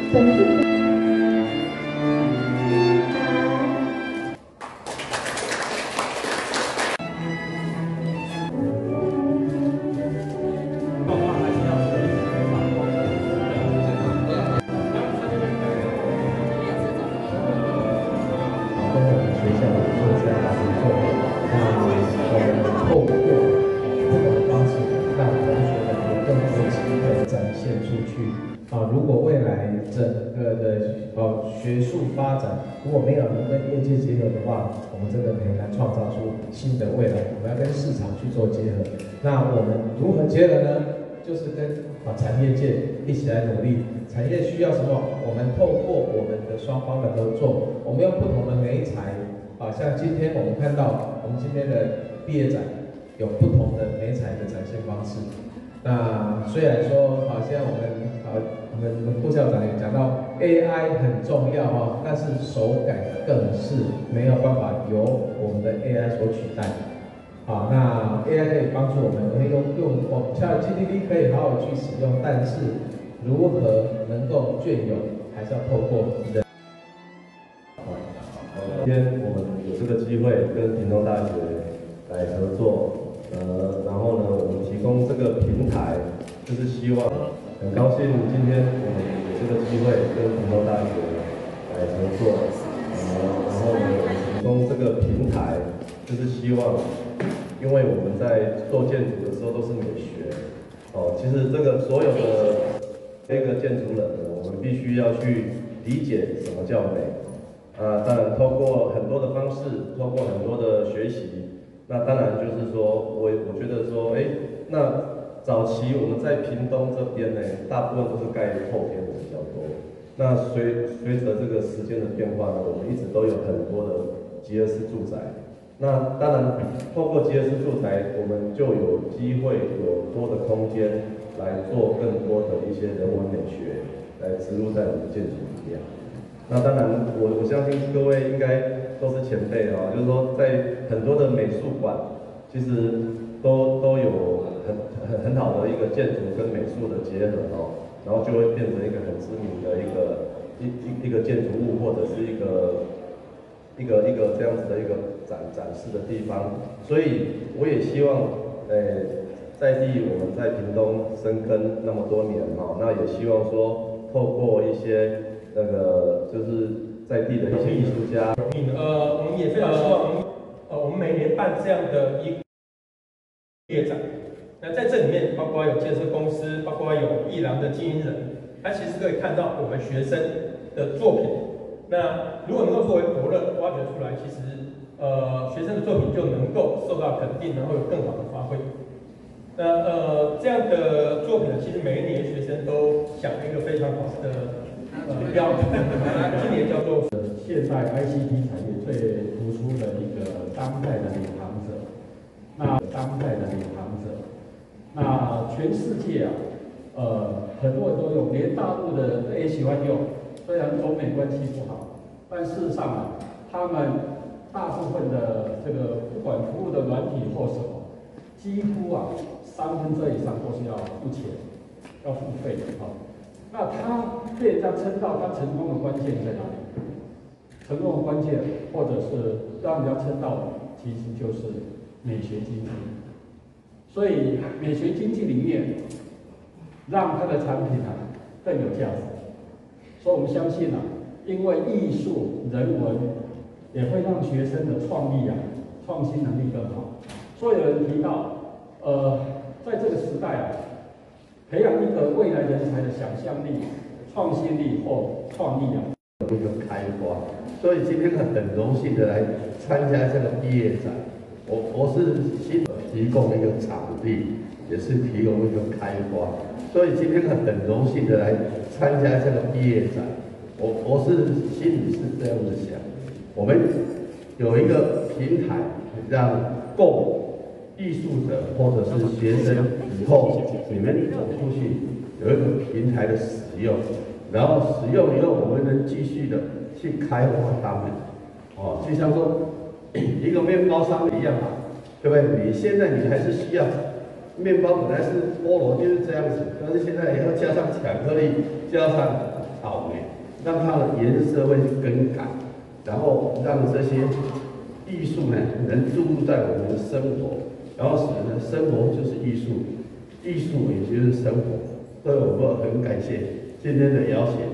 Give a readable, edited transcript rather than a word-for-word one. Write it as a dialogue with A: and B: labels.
A: 如果未来整个的学术发展如果没有能跟业界结合的话，我们真的很难创造出新的未来。我们要跟市场去做结合。那我们如何结合呢？就是跟产业界一起来努力。产业需要什么？我们透过我们的双方的合作，我们用不同的媒材像今天我们看到我们今天的毕业展有不同的媒材的展现方式。那虽然说现在我们副校长也讲到 AI 很重要但是手感更是没有办法由我们的 AI 所取代。那 AI 可以帮助我们，ChatGPT 可以好好去使用，但是如何能够隽永，还是要透过人。
B: 今天我们有这个机会跟屏东大学来合作。然后呢，我们提供这个平台，就是希望很高兴今天我们有这个机会跟屏东大学来合作。然后呢，我们提供这个平台，就是希望，因为我们在做建筑的时候都是美学，其实这个所有的这个建筑人呢，我们必须要去理解什么叫美。当然透过很多的方式，透过很多的学习。那当然就是说，我觉得说，那早期我们在屏东这边呢，大部分都是盖透天的比较多。那随着这个时间的变化呢，我们一直都有很多的集合式住宅。那当然，透过集合式住宅，我们就有机会有多的空间来做更多的一些人文美学，来植入在我们的建筑里面。那当然，我相信各位应该都是前辈就是说在很多的美术馆，其实都有很好的一个建筑跟美术的结合然后就会变成一个很知名的一个建筑物，或者是一个这样子的一个展示的地方。所以我也希望在地我们在屏东深耕那么多年那也希望说透过一些那个就是在地的一些艺术家，
C: 我们也非常希望我们每年办这样的一个毕业展。那在这里面，包括有建设公司，包括有艺廊的经营人，他其实可以看到我们学生的作品。那如果能够作为伯乐挖掘出来，其实学生的作品就能够受到肯定，然后有更好的发挥。那这样的作品呢，其实每一年学生都想了一个非常好的标准，今年叫做
D: 现代 ICT 产业最突出的一个当代的领航者。那全世界很多人都用，连大陆的人也喜欢用。虽然中美关系不好，但事实上他们大部分的这个不管服务的软体或什么，几乎2/3以上都是要付钱，要付费的那他被人家称到他成功的关键在哪里？成功的关键，或者是让人家称到的，其实就是美学经济。所以美学经济里面，让它的产品更有价值。所以我们相信因为艺术、人文也会让学生的创意创新能力更好。所以有人提到，在这个时代培养一个未来人才的想象力、创新力或创意
B: 一个开花。所以今天很荣幸的来参加这个毕业展。我是提供一个场地，也是提供一个开花。所以今天很荣幸的来参加这个毕业展。我是心里是这样子想，我们有一个平台，让供艺术者或者是学生以后你们走出去有一个平台的使用，然后使用以后我们能继续的去开发他们。就像说一个面包商一样对不对？你现在还是需要面包，本来是菠萝就是这样子，但是现在也要加上巧克力，加上
E: 草莓，让它的颜色会去更改，然后让这些艺术呢能注入在我们的生活，然后使得生活就是艺术，艺术也就是生活。所以我们很感谢今天的邀请。